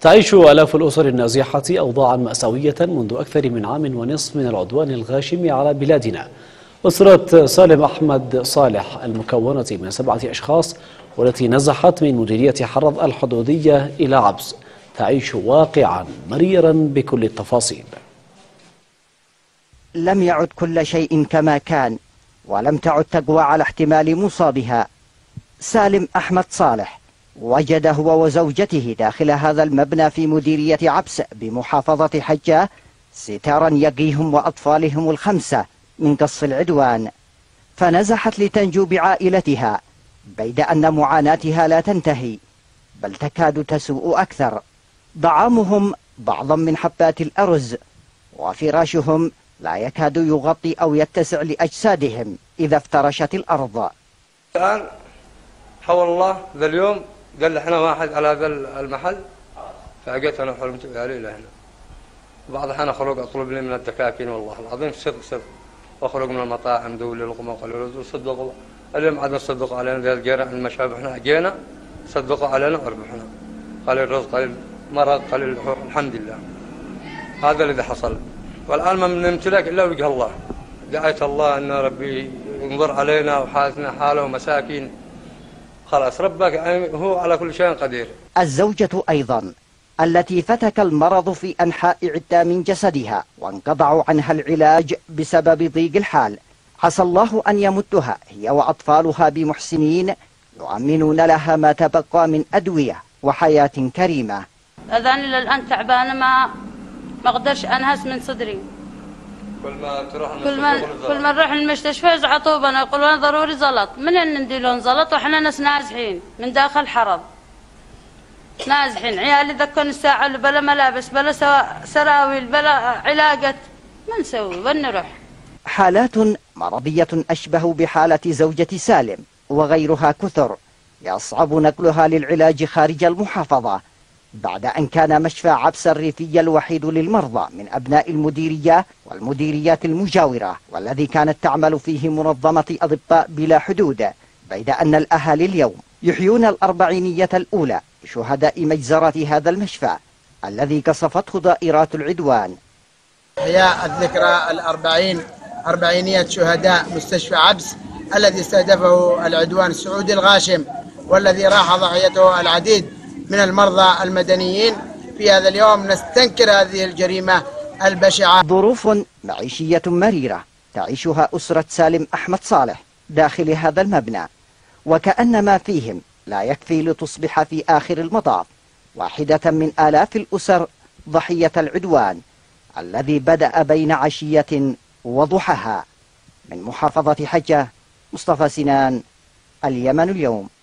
تعيش آلاف الأسر النازحة أوضاعا مأساوية منذ أكثر من عام ونصف من العدوان الغاشم على بلادنا. أسرة سالم أحمد صالح المكونة من 7 أشخاص والتي نزحت من مديرية حرض الحدودية إلى عبس تعيش واقعا مريرا بكل التفاصيل. لم يعد كل شيء كما كان، ولم تعد تقوى على احتمال مصابها. سالم أحمد صالح وجد هو وزوجته داخل هذا المبنى في مديرية عبس بمحافظة حجة ستارا يقيهم وأطفالهم ال5 من قصف العدوان، فنزحت لتنجو بعائلتها، بيد أن معاناتها لا تنتهي بل تكاد تسوء أكثر. طعامهم بعضا من حبات الأرز، وفراشهم لا يكاد يغطي أو يتسع لأجسادهم إذا افترشت الأرض. الآن حول الله ذا اليوم قال لي احنا واحد على هذا المحل، فأجيت أنا وحلمت بعيالي إلى هنا. بعض الأحيان أخرج أطلب لي من الدكاكين، والله العظيم صدق وأخرج من المطاعم دولي لقمة وقالوا صدقوا اليوم عاد صدقوا علينا ذي الجيران المشابه، احنا أجينا صدقوا علينا وربحنا، قليل الرزق قليل مرض قليل اللحوم، الحمد لله. هذا الذي حصل، والآن ما نمتلك إلا وجه الله. دعيت الله أن ربي ينظر علينا وحالتنا حاله ومساكين، خلاص ربك هو على كل شيء قدير. الزوجة أيضا التي فتك المرض في أنحاء عدة من جسدها وانقطعوا عنها العلاج بسبب ضيق الحال، عسى الله أن يمدها هي وأطفالها بمحسنين يؤمنون لها ما تبقى من أدوية وحياة كريمة. أذاني للآن تعبانة، ما أقدرش أنهس من صدري. كل ما نروح المستشفى يزعطوا بنا، يقولون ضروري زلط. من نديلون زلط وإحنا ناس نازحين من داخل حرض، نازحين. عيالي ذكون الساعة بلا ملابس بلا سراويل بلا علاقة، ما نسوي وين نروح؟ حالات مرضية أشبه بحالة زوجة سالم وغيرها كثر يصعب نقلها للعلاج خارج المحافظة، بعد أن كان مشفى عبس الريفي الوحيد للمرضى من أبناء المديرية والمديريات المجاورة، والذي كانت تعمل فيه منظمة أطباء بلا حدود، بيد أن الأهالي اليوم يحيون الأربعينية الأولى لشهداء مجزرة هذا المشفى الذي قصفته دائرات العدوان. إحياء الذكرى أربعينية شهداء مستشفى عبس الذي استهدفه العدوان السعودي الغاشم، والذي راح ضحيته العديد من المرضى المدنيين. في هذا اليوم نستنكر هذه الجريمة البشعة. ظروف معيشية مريرة تعيشها أسرة سالم أحمد صالح داخل هذا المبنى، وكأن ما فيهم لا يكفي لتصبح في آخر المطاف واحدة من آلاف الأسر ضحية العدوان الذي بدأ بين عشية وضحاها. من محافظة حجة، مصطفى سنان، اليمن اليوم.